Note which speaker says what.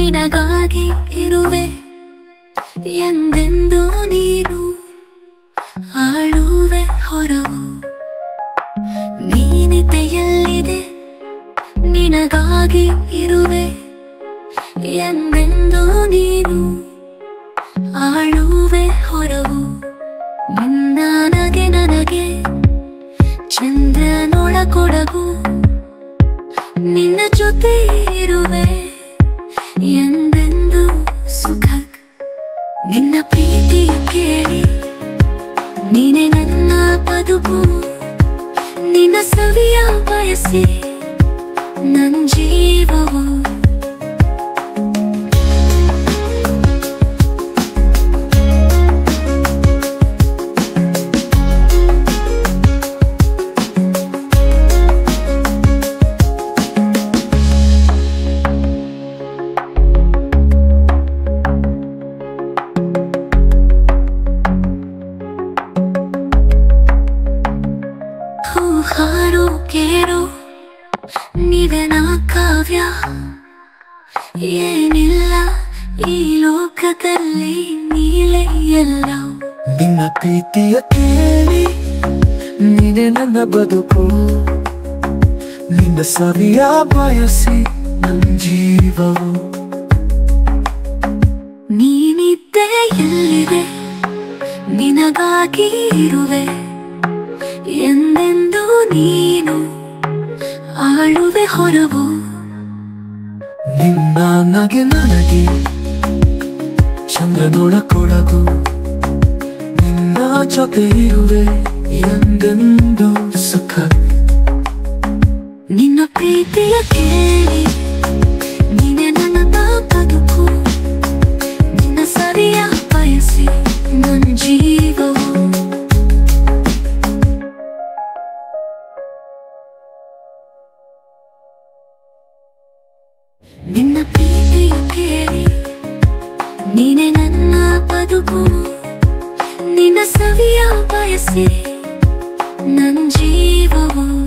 Speaker 1: ನಿನಗಾಗಿ ಇರುವೆ ಎಂದೆಂದು ನೀನು ಆಳುವೆ ಹೊರವು ನೀನಿತೆಯಲ್ಲಿದೆ ನಿನಗಾಗಿ ಇರುವೆ ಎಂದೆಂದು ನೀನು ಆಳುವೆ ಹೊರವು ನಿನ್ನ ನನಗೆ ಚಂದ್ರನೊಳ ಕೊಡಗು ನಿನ್ನ ಜೊತೆ ಇರುವೆ ಎಂದೆಂದು ಸುಖ ನಿನ್ನ ಪ್ರೀತಿ ಕೇಳಿ ನೀನೆ ನನ್ನ ಬದುಕು ನಿನ್ನ ಸವಿಯ ಬಯಸಿ ನನ್ನ ಜೀವವು ಹಾರೋ ಕೇರೋ ನಿವೆನ ಕಾವ್ಯ ಏನಿಲ್ಲ ಈ ಲೋಕದಲ್ಲಿ ನೀಲೇ ಎಲ್ಲ
Speaker 2: ನಿನ್ನ ಪ್ರೀತಿಯ ಕೇಳಿ ನೀನೆ ನನ್ನ ಬದುಕು ನಿನ್ನ ಸವಿಯ ಬಯಸಿ ನನ್ನ ಜೀವವು
Speaker 1: ನೀನಿದ್ದೆ ಎಲ್ಲಿದೆ ನಿನಗಾಗಿ ಇರುವೆ ಎಂದೆಂದು ನೀನು ಆಳುವೆ ಹೊರವು
Speaker 2: ನಿನ್ನ ನನಗೆ ಚಂದ್ರನೊಳ ಕೊಡಗು ನಿನ್ನ ಜೊತೆ ಇರುವೆ ಎಂದೆಂದು ಸುಖ
Speaker 1: ನಿನ್ನ ಪ್ರೀತಿಯ ಕೇಳಿ ನೀನೆ ನನ್ನ ಬದುಕು ನಿನ್ನ ಸರಿಯ ಬಯಸಿ ನನ್ನ ಜೀವವು ನಿನ್ನ ಪ್ರೀತಿಯ ಕೇಳಿ ನೀನೆ ನನ್ನ ಬದುಕು ನಿನ್ನ ಸವಿಯ ಬಯಸಿ ನನ್ನ ಜೀವವು